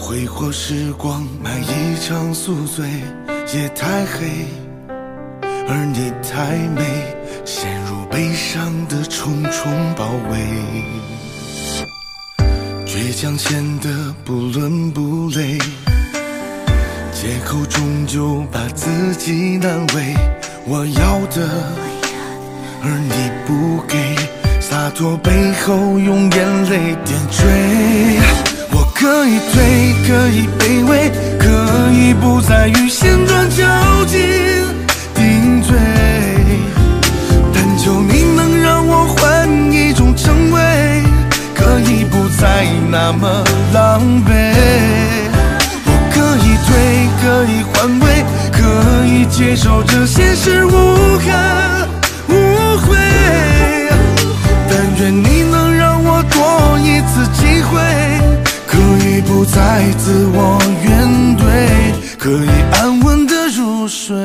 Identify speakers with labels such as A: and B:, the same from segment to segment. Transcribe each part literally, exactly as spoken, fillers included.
A: 挥霍时光，买一场宿醉。夜太黑，而你太美，陷入悲伤的重重包围。倔强显得不伦不类，借口终究把自己难为。我要的，而你不给，洒脱背后用眼泪点缀。我可以退，可以卑微，可以不再与现状较劲顶罪，但求你能让我换一种称谓，可以不再那么狼狈。我可以退，可以换位，可以接受这现实无可误会，但愿你能让我多一次机会，可以不再自我怨怼，可以安稳的入睡。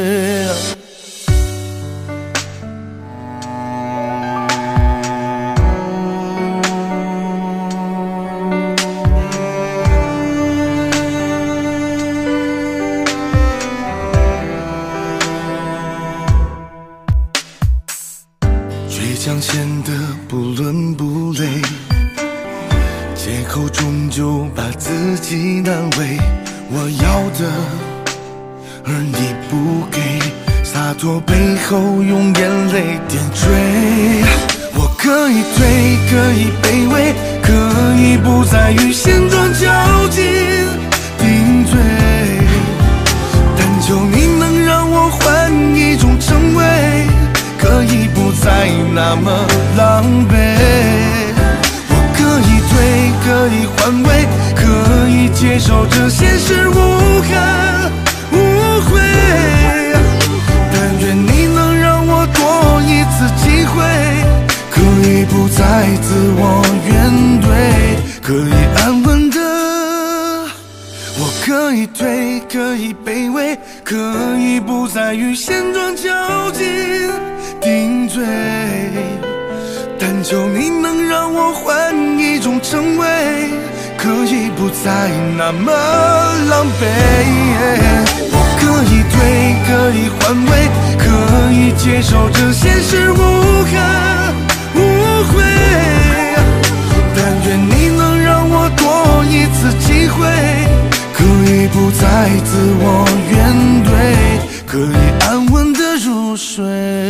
A: 倔强显得不伦不类，借口终究把自己难为。我要的，而你不给，洒脱背后用眼泪点缀。我可以退，可以卑微，可以不再与现状较劲顶罪，但求你能让我换一种称谓，可以不再那么狼狈。我可以退，可以换位，可以接受这现实无可误会，但愿你能让我多一次机会，可以不再自我怨怼，可以安稳的。我可以退，可以卑微，可以不再与现状较劲顶罪，但求你能让我换一种称谓，可以不再那么狼狈。我可以退，可以换位，可以接受这现实无可误会，但愿你能让我多一次机会，可以不再自我怨怼，可以安稳的入睡。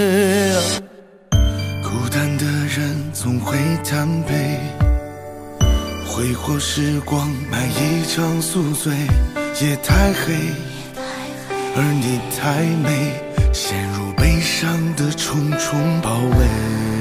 A: 孤单的人总会贪杯，挥霍时光，买一场宿醉。夜太黑，而你太美，陷入悲伤的重重包围。